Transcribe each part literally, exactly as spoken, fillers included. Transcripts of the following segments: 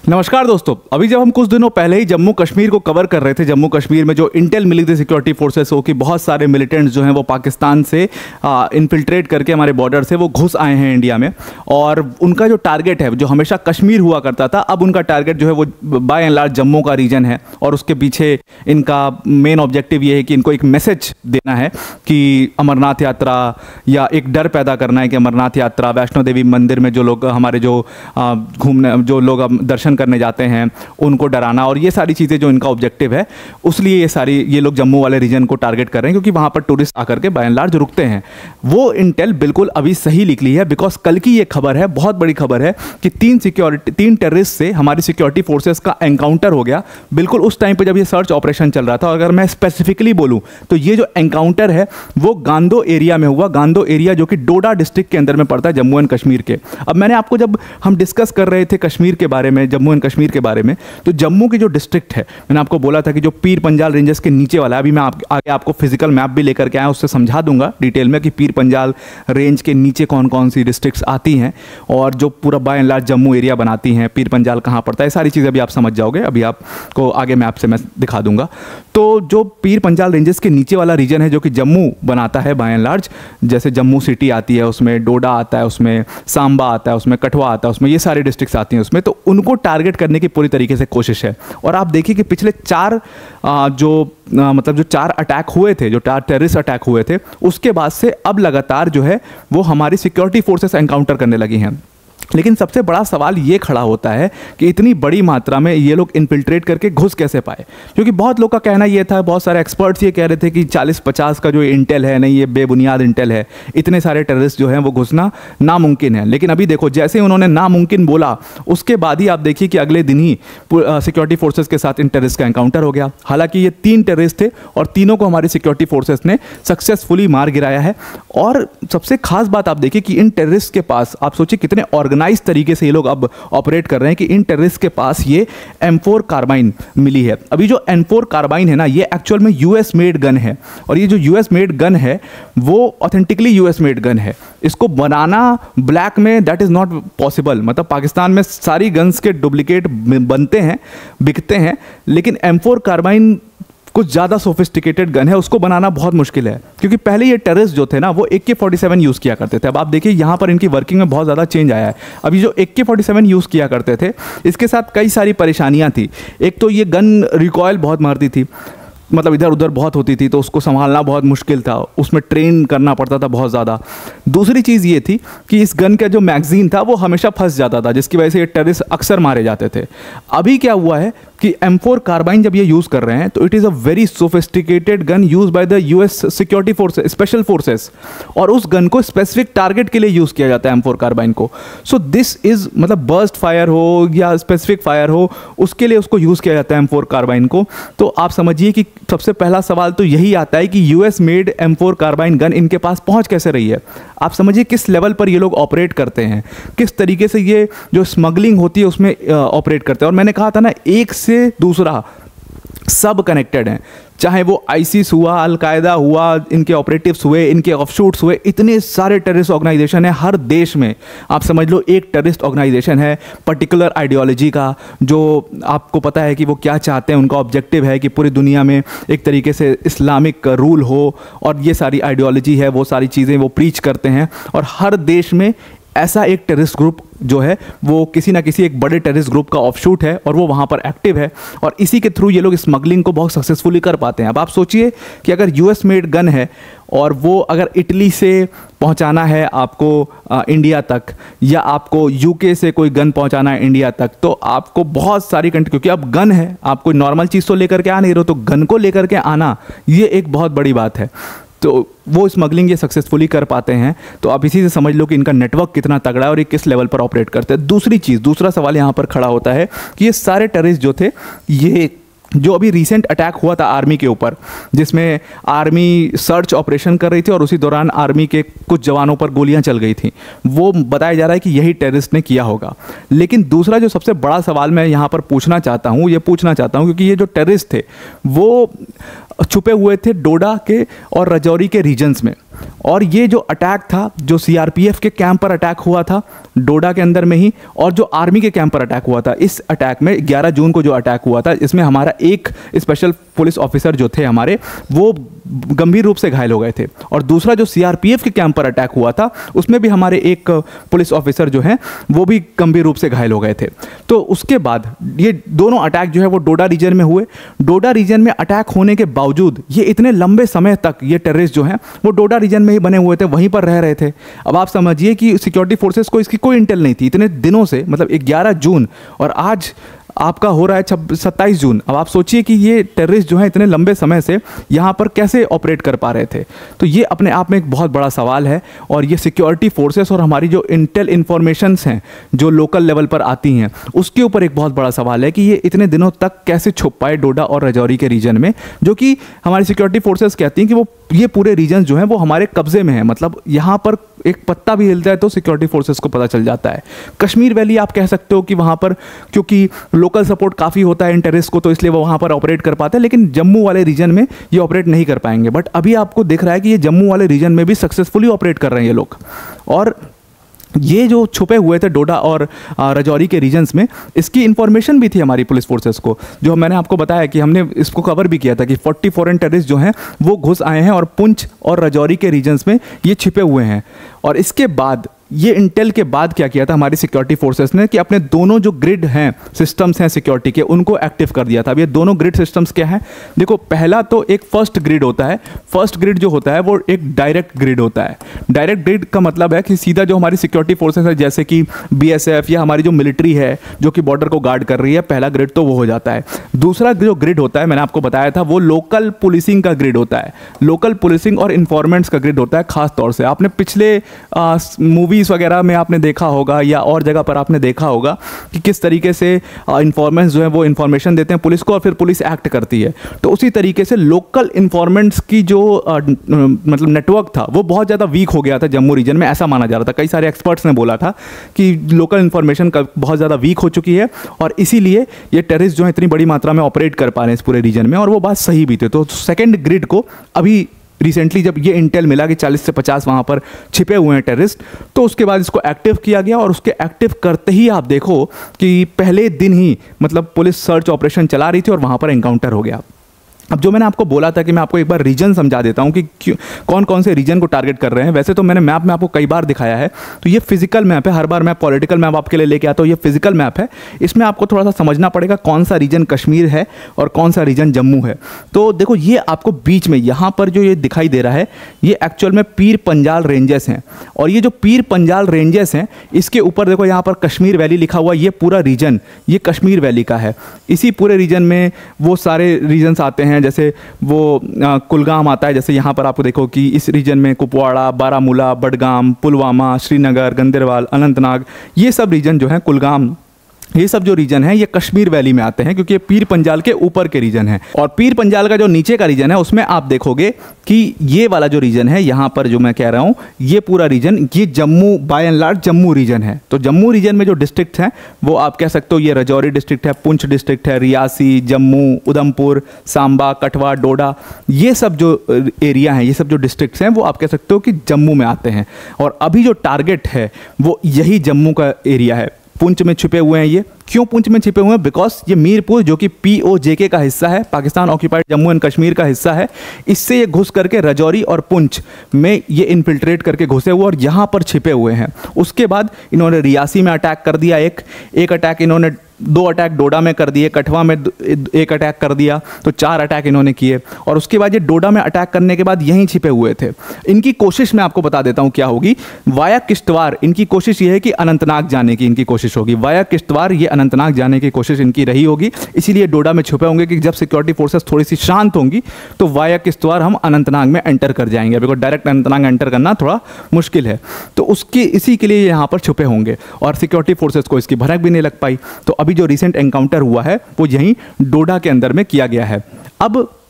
नमस्कार दोस्तों, अभी जब हम कुछ दिनों पहले ही जम्मू कश्मीर को कवर कर रहे थे, जम्मू कश्मीर में जो इंटेल मिली थी सिक्योरिटी फोर्सेस को कि बहुत सारे मिलिटेंट्स जो हैं वो पाकिस्तान से इनफिल्ट्रेट करके हमारे बॉर्डर से वो घुस आए हैं इंडिया में, और उनका जो टारगेट है जो हमेशा कश्मीर हुआ करता था, अब उनका टारगेट जो है वो बाय एंड लार्ज जम्मू का रीजन है। और उसके पीछे इनका मेन ऑब्जेक्टिव ये है कि इनको एक मैसेज देना है कि अमरनाथ यात्रा, या एक डर पैदा करना है कि अमरनाथ यात्रा, वैष्णो देवी मंदिर में जो लोग हमारे जो घूमने जो लोग दर्शन करने जाते हैं उनको डराना, और ये सारी चीज़ें जो इनका ऑब्जेक्टिव है, उसलिए ये सारी ये लोग जम्मू वाले रीजन को टारगेट कर रहे हैं, क्योंकि वहाँ पर टूरिस्ट आकर के बाय एंड लार्ज रुकते हैं। वो इंटेल बिल्कुल अभी सही निकली है, बिकॉज कल की ये खबर है, बहुत बड़ी खबर है कि तीन सिक्योरिटी तीन टेररिस्ट से हमारी सिक्योरिटी फोर्सेस का एनकाउंटर हो गया, बिल्कुल उस टाइम पर जब ये सर्च ऑपरेशन चल रहा था। और अगर मैं स्पेसिफिकली बोलूँ तो ये जो एनकाउंटर है वो गांदो एरिया में हुआ, गांदो एरिया जो कि डोडा डिस्ट्रिक्ट के अंदर में पड़ता है, जम्मू एंड कश्मीर के। अब मैंने आपको, जब हम डिस्कस कर रहे थे कश्मीर के बारे में, जम्मू एंड कश्मीर के बारे में, तो जम्मू की जो डिस्ट्रिक्ट है, मैंने आपको बोला था कि जो पीर पंजाल रेंजेस के नीचे वाला है, अभी मैं आप, आगे आपको फिजिकल मैप भी लेकर के आया, उससे समझा दूंगा डिटेल में कि पीर पंजाल रेंज के नीचे कौन कौन सी डिस्ट्रिक्ट्स आती हैं और जो पूरा by and large Jammu area बनाती हैं, पीर पंजाल कहाँ पड़ता है, सारी चीज़ें अभी आप समझ जाओगे, अभी आपको आगे मैप से मैं दिखा दूंगा। तो जो पीर पंजाल रेंजेस के नीचे वाला रीजन है जो कि जम्मू बनाता है बाय एंड लार्ज, जैसे जम्मू सिटी आती है, उसमें डोडा आता है, उसमें सांबा आता है, उसमें कठुआ आता है, उसमें ये सारे डिस्ट्रिक्ट्स आती हैं उसमें, तो उनको टारगेट करने की पूरी तरीके से कोशिश है। और आप देखिए कि पिछले चार आ, जो आ, मतलब जो चार अटैक हुए थे, जो चार टेररिस्ट अटैक हुए थे, उसके बाद से अब लगातार जो है वो हमारी सिक्योरिटी फोर्सेस एनकाउंटर करने लगी हैं। लेकिन सबसे बड़ा सवाल ये खड़ा होता है कि इतनी बड़ी मात्रा में ये लोग इनफिल्ट्रेट करके घुस कैसे पाए, क्योंकि बहुत लोग का कहना ये था, बहुत सारे एक्सपर्ट्स ये कह रहे थे कि चालीस पचास का जो इंटेल है, नहीं ये बेबुनियाद इंटेल है, इतने सारे टेररिस्ट जो हैं वो घुसना नामुमकिन है। लेकिन अभी देखो, जैसे ही उन्होंने नामुमकिन बोला, उसके बाद ही आप देखिए कि अगले दिन ही सिक्योरिटी फोर्सेस के साथ इन टेररिस्ट का एनकाउंटर हो गया। हालांकि ये तीन टेररिस्ट थे और तीनों को हमारी सिक्योरिटी फोर्सेस ने सक्सेसफुली मार गिराया है। और सबसे खास बात आप देखिए कि इन टेररिस्ट के पास, आप सोचिए कितने ऑर्गेनाइज इस तरीके से ये लोग अब ऑपरेट कर रहे हैं कि इन टेररिस्ट के पास ये एम फोर कार्बाइन मिली है। अभी जो एम फोर कार्बाइन है ना, ये एक्चुअल में यूएस मेड गन है, और ये जो यूएस मेड गन है वो ऑथेंटिकली यूएस मेड गन है। इसको बनाना ब्लैक में दैट इज़ नॉट पॉसिबल, मतलब पाकिस्तान में सारी गन्स के डुप्लीकेट बनते हैं, बिकते हैं, लेकिन एम फोर कार्बाइन कुछ ज़्यादा सोफिस्टिकेटेड गन है, उसको बनाना बहुत मुश्किल है, क्योंकि पहले ये टेररिस्ट जो थे ना वो ए के फोर्टी सेवन यूज़ किया करते थे। अब आप देखिए यहाँ पर इनकी वर्किंग में बहुत ज़्यादा चेंज आया है। अभी जो ए के फोर्टी सेवन यूज़ किया करते थे, इसके साथ कई सारी परेशानियाँ थी। एक तो ये गन रिकॉयल बहुत मारती थी, मतलब इधर उधर बहुत होती थी, तो उसको संभालना बहुत मुश्किल था, उसमें ट्रेन करना पड़ता था बहुत ज़्यादा। दूसरी चीज़ ये थी कि इस गन का जो मैगजीन था वो हमेशा फंस जाता था, जिसकी वजह से ये टेररिस्ट अक्सर मारे जाते थे। अभी क्या हुआ है कि एम फोर कार्बाइन जब ये यूज़ कर रहे हैं तो it is a very sophisticated gun use by the US security forces, special forces, और उस गन को स्पेसिफिक टारगेट के लिए यूज़ किया जाता है एम फोर कार्बाइन को। सो दिस इज़, मतलब बर्स्ट फायर हो या स्पेसिफिक फायर हो, उसके लिए उसको यूज़ किया जाता है एम फोर कार्बाइन को। तो आप समझिए कि सबसे पहला सवाल तो यही आता है कि US made M four carbine gun इनके पास पहुंच कैसे रही है। आप समझिए किस लेवल पर ये लोग ऑपरेट करते हैं, किस तरीके से ये जो स्मगलिंग होती है उसमें ऑपरेट करते हैं। और मैंने कहा था ना, एक से दूसरा सब कनेक्टेड हैं, चाहे वो आईसिस हुआ, अलकायदा हुआ, इनके ऑपरेटिव्स हुए, इनके ऑफशूट्स हुए, इतने सारे टेररिस्ट ऑर्गेनाइजेशन है हर देश में। आप समझ लो एक टेररिस्ट ऑर्गेनाइजेशन है पर्टिकुलर आइडियोलॉजी का, जो आपको पता है कि वो क्या चाहते हैं, उनका ऑब्जेक्टिव है कि पूरी दुनिया में एक तरीके से इस्लामिक रूल हो, और ये सारी आइडियोलॉजी है, वो सारी चीज़ें वो प्रीच करते हैं। और हर देश में ऐसा एक टेररिस्ट ग्रुप जो है वो किसी ना किसी एक बड़े टेररिस्ट ग्रुप का ऑफशूट है, और वो वहाँ पर एक्टिव है, और इसी के थ्रू ये लोग स्मगलिंग को बहुत सक्सेसफुली कर पाते हैं। अब आप सोचिए कि अगर यूएस मेड गन है और वो अगर इटली से पहुंचाना है आपको आ, इंडिया तक, या आपको यूके से कोई गन पहुंचाना है इंडिया तक, तो आपको बहुत सारी कंट्री, क्योंकि अब गन है, आप कोई नॉर्मल चीज़ तो लेकर के आ नहीं रहे हो, तो गन को लेकर के आना ये एक बहुत बड़ी बात है। तो वो स्मगलिंग ये सक्सेसफुली कर पाते हैं। तो आप इसी से समझ लो कि इनका नेटवर्क कितना तगड़ा है और ये किस लेवल पर ऑपरेट करते हैं। दूसरी चीज़, दूसरा सवाल यहाँ पर खड़ा होता है कि ये सारे टेररिस्ट जो थे, ये जो अभी रिसेंट अटैक हुआ था आर्मी के ऊपर, जिसमें आर्मी सर्च ऑपरेशन कर रही थी और उसी दौरान आर्मी के कुछ जवानों पर गोलियां चल गई थी, वो बताया जा रहा है कि यही टेररिस्ट ने किया होगा। लेकिन दूसरा जो सबसे बड़ा सवाल मैं यहाँ पर पूछना चाहता हूँ, ये पूछना चाहता हूँ क्योंकि ये जो टेररिस्ट थे वो छुपे हुए थे डोडा के और राजौरी के रीजन्स में। और ये जो अटैक था, जो सीआरपीएफ के कैंप पर अटैक हुआ था डोडा के अंदर में ही, और जो आर्मी के कैंप पर अटैक हुआ था, इस अटैक में ग्यारह जून को जो अटैक हुआ था, इसमें हमारा एक स्पेशल पुलिस ऑफिसर जो थे हमारे, वो गंभीर रूप से घायल हो गए थे। और दूसरा जो सीआरपीएफ के कैंप पर अटैक हुआ था, उसमें भी हमारे एक पुलिस ऑफिसर जो हैं वो भी गंभीर रूप से घायल हो गए थे। तो उसके बाद ये दोनों अटैक जो है वो डोडा रीजन में हुए। डोडा रीजन में अटैक होने के बावजूद ये इतने लंबे समय तक ये टेररिस्ट जो हैं वो डोडा रीजन में ही बने हुए थे, वहीं पर रह रहे थे। अब आप समझिए कि सिक्योरिटी फोर्सेस को इसकी कोई इंटेल नहीं थी इतने दिनों से, मतलब ग्यारह जून और आज आपका हो रहा है सत्ताईस जून। अब आप सोचिए कि ये टेररिस्ट जो है इतने लंबे समय से यहाँ पर कैसे ऑपरेट कर पा रहे थे। तो ये अपने आप में एक बहुत बड़ा सवाल है। और ये सिक्योरिटी फोर्सेस और हमारी जो इंटेल इंफॉर्मेशंस हैं जो लोकल लेवल पर आती हैं, उसके ऊपर एक बहुत बड़ा सवाल है कि ये इतने दिनों तक कैसे छुप पाए डोडा और राजौरी के रीजन में, जो कि हमारी सिक्योरिटी फोर्सेस कहती हैं कि वो ये पूरे रीजन जो हैं वो हमारे कब्जे में है। मतलब यहाँ पर एक पत्ता भी हिलता है तो सिक्योरिटी फोर्सेस को पता चल जाता है। कश्मीर वैली आप कह सकते हो कि वहाँ पर क्योंकि लोकल सपोर्ट काफ़ी होता है इन टेररिस्ट को, तो इसलिए वो वहाँ पर ऑपरेट कर पाते हैं, लेकिन जम्मू वाले रीजन में ये ऑपरेट नहीं कर पाएंगे। बट अभी आपको दिख रहा है कि ये जम्मू वाले रीजन में भी सक्सेसफुली ऑपरेट कर रहे हैं ये लोग। और ये जो छुपे हुए थे डोडा और राजौरी के रीजन्स में, इसकी इन्फॉर्मेशन भी थी हमारी पुलिस फोर्सेस को, जो मैंने आपको बताया कि हमने इसको कवर भी किया था कि चालीस फॉरेन टेररिस्ट जो हैं वो घुस आए हैं और पुंछ और राजौरी के रीजन्स में ये छिपे हुए हैं। और इसके बाद ये इंटेल के बाद क्या किया था हमारी सिक्योरिटी फोर्सेस ने कि अपने दोनों जो ग्रिड हैं, सिस्टम्स हैं सिक्योरिटी के, उनको एक्टिव कर दिया था। अब ये दोनों ग्रिड सिस्टम्स क्या हैं? देखो, पहला तो एक फर्स्ट ग्रिड होता है। फर्स्ट ग्रिड जो होता है वो एक डायरेक्ट ग्रिड होता है। डायरेक्ट ग्रिड का मतलब है कि सीधा जो हमारी सिक्योरिटी फोर्सेस है, जैसे कि बीएसएफ या हमारी जो मिलिट्री है जो कि बॉर्डर को गार्ड कर रही है, पहला ग्रिड तो वो हो जाता है। दूसरा जो ग्रिड होता है, मैंने आपको बताया था, वो लोकल पुलिसिंग का ग्रिड होता है। लोकल पुलिसिंग और इन्फॉर्मेंट्स का ग्रिड होता है। खास तौर से आपने पिछले मूवी वगैरह में आपने देखा होगा या और जगह पर आपने देखा होगा कि किस तरीके से इन्फॉर्मेंट्स जो है वो इन्फॉर्मेशन देते हैं पुलिस को और फिर पुलिस एक्ट करती है। तो उसी तरीके से लोकल इन्फॉर्मेंट्स की जो आ, मतलब नेटवर्क था वो बहुत ज़्यादा वीक हो गया था जम्मू रीजन में, ऐसा माना जा रहा था। कई सारे एक्सपर्ट्स ने बोला था कि लोकल इन्फॉर्मेशन का बहुत ज़्यादा वीक हो चुकी है और इसीलिए ये टेररिस्ट जो है इतनी बड़ी मात्रा में ऑपरेट कर पा रहे हैं इस पूरे रीजन में, और वो बात सही भी थी। तो सेकेंड ग्रिड को अभी रिसेंटली जब ये इंटेल मिला कि चालीस से पचास वहाँ पर छिपे हुए हैं टेररिस्ट, तो उसके बाद इसको एक्टिव किया गया। और उसके एक्टिव करते ही आप देखो कि पहले दिन ही मतलब पुलिस सर्च ऑपरेशन चला रही थी और वहाँ पर एनकाउंटर हो गया। अब जो मैंने आपको बोला था कि मैं आपको एक बार रीजन समझा देता हूँ कि क्यों कौन कौन से रीजन को टारगेट कर रहे हैं। वैसे तो मैंने मैप में आपको कई बार दिखाया है, तो ये फिजिकल मैप है। हर बार मैं पॉलिटिकल मैप आपके लिए लेके आता हूँ, ये फिजिकल मैप है। इसमें आपको थोड़ा सा समझना पड़ेगा कौन सा रीजन कश्मीर है और कौन सा रीजन जम्मू है। तो देखो, ये आपको बीच में यहाँ पर जो ये दिखाई दे रहा है, ये एक्चुअल में पीर पंजाल रेंजेस हैं। और ये जो पीर पंजाल रेंजेस हैं, इसके ऊपर देखो यहाँ पर कश्मीर वैली लिखा हुआ, ये पूरा रीजन ये कश्मीर वैली का है। इसी पूरे रीजन में वो सारे रीजन्स आते हैं, जैसे वो आ, कुलगाम आता है। जैसे यहाँ पर आपको देखो कि इस रीजन में कुपवाड़ा, बारामूला, बडगाम, पुलवामा, श्रीनगर, गंदेरवाल, अनंतनाग, ये सब रीजन जो है, कुलगाम, ये सब जो रीजन है ये कश्मीर वैली में आते हैं, क्योंकि ये पीर पंजाल के ऊपर के रीजन है। और पीर पंजाल का जो नीचे का रीजन है उसमें आप देखोगे कि ये वाला जो रीजन है, यहाँ पर जो मैं कह रहा हूँ, ये पूरा रीजन ये Jammu, by and large Jammu region है। तो जम्मू रीजन में जो डिस्ट्रिक्ट हैं वो आप कह सकते हो, ये राजौरी डिस्ट्रिक्ट है, पुंछ डिस्ट्रिक्ट है, रियासी, जम्मू, उधमपुर, सांबा, कठवा, डोडा, ये सब जो एरिया हैं, ये सब जो डिस्ट्रिक्ट्स हैं वो आप कह सकते हो कि जम्मू में आते हैं। और अभी जो टारगेट है वो यही जम्मू का एरिया है। पुंछ में छिपे हुए हैं ये। क्यों पुंछ में छिपे हुए हैं? बिकॉज ये मीरपुर जो कि पीओजेके का हिस्सा है, पाकिस्तान ऑक्यूपाइड जम्मू एंड कश्मीर का हिस्सा है, इससे ये घुस करके राजौरी और पुंछ में ये इन्फिल्ट्रेट करके घुसे हुए और यहाँ पर छिपे हुए हैं। उसके बाद इन्होंने रियासी में अटैक कर दिया, एक एक अटैक इन्होंने, दो अटैक डोडा में कर दिए, कठवा में एक अटैक कर दिया, तो चार अटैक इन्होंने किए। और उसके बाद ये डोडा में अटैक करने के बाद यहीं छिपे हुए थे। इनकी कोशिश मैं आपको बता देता हूँ क्या होगी। वाया किश्तवाड़ इनकी कोशिश ये है कि अनंतनाग जाने की इनकी कोशिश होगी। वाया किश्तवाड़ ये अनंतनाग जाने की कोशिश इनकी रही होगी, इसीलिए डोडा में छुपे होंगे कि जब सिक्योरिटी फोर्सेस थोड़ी सी शांत होंगी तो वाया किश्तवाड़ हम अनंतनाग में एंटर कर जाएंगे, बिकॉज डायरेक्ट अनंतनाग एंटर करना थोड़ा मुश्किल है। तो उसकी इसी के लिए यहाँ पर छुपे होंगे और सिक्योरिटी फोर्सेस को इसकी भनक भी नहीं लग पाई। तो अभी जो रिसेंट एनकाउंटर हुआ है वो यहीं डोडा के अंदर में किया गया है। अब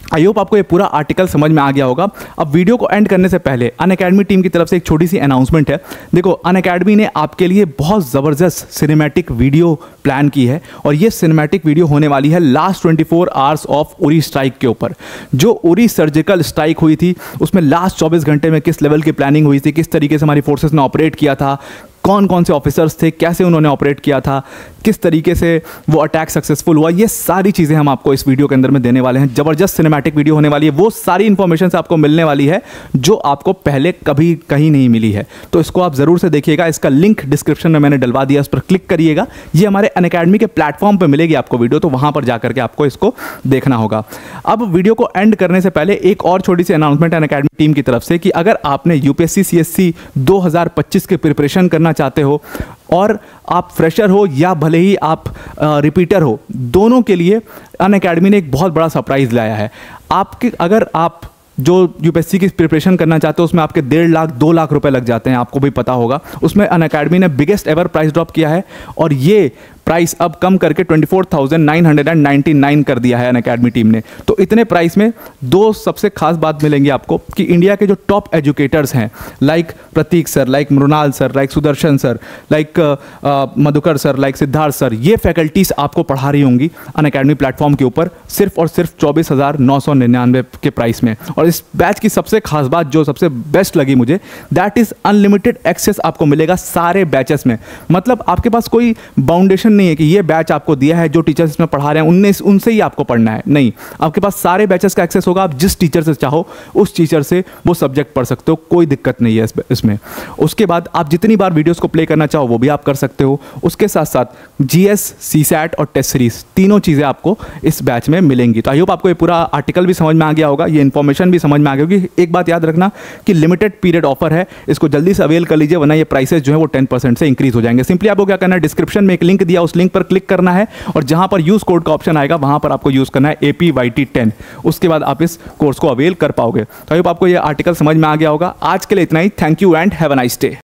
आई होप आपको ये पूरा आर्टिकल समझ में आ गया होगा। अब वीडियो को एंड करने से पहले अनअकैडमी टीम की तरफ से एक छोटी सी अनाउंसमेंट है। देखो, अनअकैडमी ने आपके लिए बहुत ज़बरदस्त सिनेमैटिक वीडियो प्लान की है और ये सिनेमैटिक वीडियो होने वाली है last twenty four hours of Uri strike के ऊपर। जो उरी सर्जिकल स्ट्राइक हुई थी उसमें लास्ट चौबीस घंटे में किस लेवल की प्लानिंग हुई थी, किस तरीके से हमारी फोर्सेस ने ऑपरेट किया था, कौन कौन से ऑफिसर्स थे, कैसे उन्होंने ऑपरेट किया था, किस तरीके से वो अटैक सक्सेसफुल हुआ, ये सारी चीज़ें हम आपको इस वीडियो के अंदर में देने वाले हैं। ज़बरदस्त सिनेमैटिक वीडियो होने वाली है। वो सारी इन्फॉर्मेशन से आपको मिलने वाली है जो आपको पहले कभी कहीं नहीं मिली है। तो इसको आप ज़रूर से देखिएगा। इसका लिंक डिस्क्रिप्शन में मैंने डलवा दिया, उस पर क्लिक करिएगा। ये हमारे अनअकैडमी के प्लेटफॉर्म पर मिलेगी आपको वीडियो, तो वहाँ पर जाकर के आपको इसको देखना होगा। अब वीडियो को एंड करने से पहले एक और छोटी सी अनाउंसमेंट है अनअकैडमी टीम की तरफ से कि अगर आपने यूपीएससी सीएससी दो हज़ार पच्चीस की प्रिपरेशन करना चाहते हो और आप फ्रेशर हो या भले ही आप रिपीटर हो, दोनों के लिए अनअकैडमी ने एक बहुत बड़ा सरप्राइज़ लाया है। आपके अगर आप जो यूपीएससी की प्रिपरेशन करना चाहते हो उसमें आपके डेढ़ लाख दो लाख रुपए लग जाते हैं, आपको भी पता होगा। उसमें अनअकैडमी ने बिगेस्ट एवर प्राइस ड्रॉप किया है और ये प्राइस अब कम करके twenty four thousand nine hundred ninety nine कर दिया है अनअकैडमी टीम ने। तो इतने प्राइस में दो सबसे खास बात मिलेंगी आपको कि इंडिया के जो टॉप एजुकेटर्स हैं, like Prateek sir, like Mrinal sir, like Sudarshan sir, like Madhukar sir, like Siddharth sir, ये फैकल्टीज आपको पढ़ा रही होंगी अनअकैडमी प्लेटफॉर्म के ऊपर सिर्फ और सिर्फ चौबीस हज़ार नौ सौ निन्यानवे के प्राइस में। और इस बैच की सबसे खास बात जो सबसे बेस्ट लगी मुझे, दैट इज़ अनलिमिटेड एक्सेस आपको मिलेगा सारे बैचेस में। मतलब आपके पास कोई बाउंडेशन नहीं है कि ये बैच आपको दिया है, जो टीचर्स इसमें पढ़ा रहे हैं उनने उनसे ही आपको पढ़ना है। नहीं, आपके पास सारे बैचेस का एक्सेस होगा। आप जिस टीचर से चाहो उस टीचर से वो सब्जेक्ट पढ़ सकते हो, कोई दिक्कत नहीं है इसमें। उसके बाद आप जितनी बार वीडियोस को प्ले करना चाहो वो भी आप कर सकते हो। उसके साथ साथ जीएस, सीसैट और टेस्ट सीरीज तीनों चीज़ें आपको इस बैच में मिलेंगी। तो आई होप आपको ये पूरा आर्टिकल भी समझ में आ गया होगा, ये इन्फॉर्मेशन भी समझ में आ गई होगी। एक बात याद रखना कि लिमिटेड पीरियड ऑफर है, इसको जल्दी से अवेल कर लीजिए, वरना ये प्राइसेस जो है वो टेन परसेंट से इंक्रीज हो जाएंगे। सिंपली आपको क्या करना है, डिस्क्रिप्शन में एक लिंक दिया, उस लिंक पर क्लिक करना है और जहां पर यूज कोड का ऑप्शन आएगा वहां पर आपको यूज करना है A P Y T ten. उसके बाद आप इस कोर्स को अवेल कर पाओगे। तो आई होप आपको ये आर्टिकल समझ में आ गया होगा। आज के लिए इतना ही। Thank you and have a nice day.